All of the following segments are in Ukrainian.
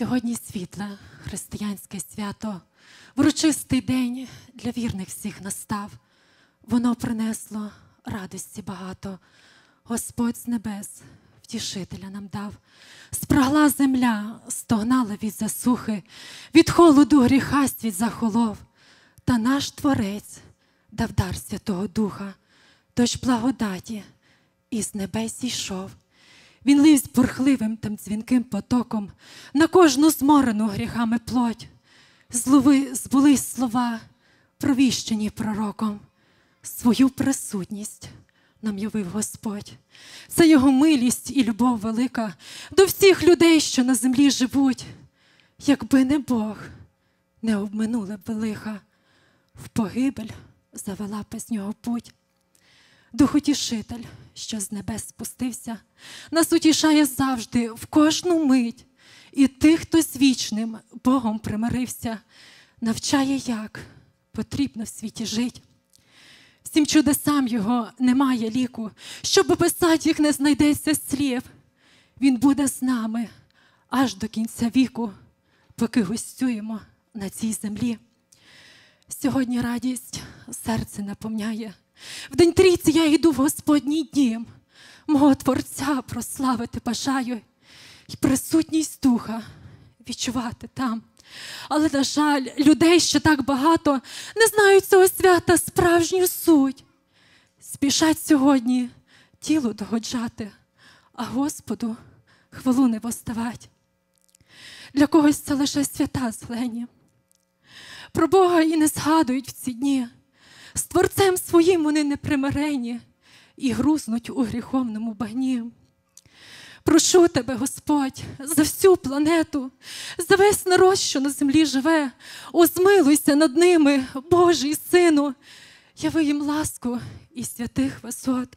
Сьогодні світле християнське свято, врочистий день для вірних всіх настав. Воно принесло радості багато, Господь з небес втішителя нам дав. Спрагла земля, стогнала від засухи, від холоду гріха світ захолов. Та наш Творець дав дар Святого Духа, дощ благодаті із небес зійшов. Він ливсь бурхливим там дзвінким потоком на кожну зморену гріхами плоть. Збулись слова, провіщені пророком. Свою присутність нам явив Господь. Це Його милість і любов велика до всіх людей, що на землі живуть. Якби не Бог, не обминули б лиха, в погибель завела без нього путь. Дух-утішитель, що з небес спустився, нас утішає завжди, в кожну мить. І тих, хто з вічним Богом примирився, навчає, як потрібно в світі жить. Всім чудесам Його немає ліку, щоб описати їх не знайдеться слів. Він буде з нами аж до кінця віку, поки гостюємо на цій землі. Сьогодні радість серце наповняє. В день трійці я йду в Господній дім, мого Творця прославити бажаю і присутність Духа відчувати там. Але, на жаль, людей ще так багато не знають цього свята справжню суть. Спішать сьогодні тілу догоджати, а Господу хвалу не воздавать. Для когось це лише свята зелені. Про Бога і не згадують в ці дні. З Творцем своїм вони непримирені і грузнуть у гріховному багні. Прошу тебе, Господь, за всю планету, за весь народ, що на землі живе, о, змилуйся над ними, Божий Сину, яви їм ласку і святих висот.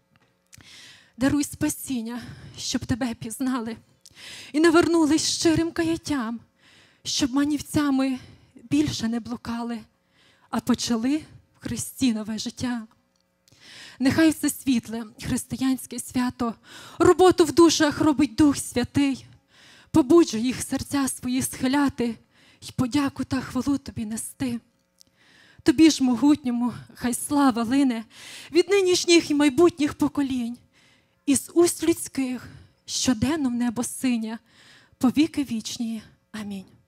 Даруй спасіння, щоб тебе пізнали і навернулись щирим каяттям, щоб манівцями більше не блукали, а почали в Христі нове життя. Нехай все світле, християнське свято, роботу в душах робить Дух Святий, побуджуй їх серця свої схиляти й подяку та хвалу тобі нести. Тобі ж могутньому хай слава лине від нинішніх і майбутніх поколінь, із уст людських щоденно в небо синя, повіки вічні. Амінь.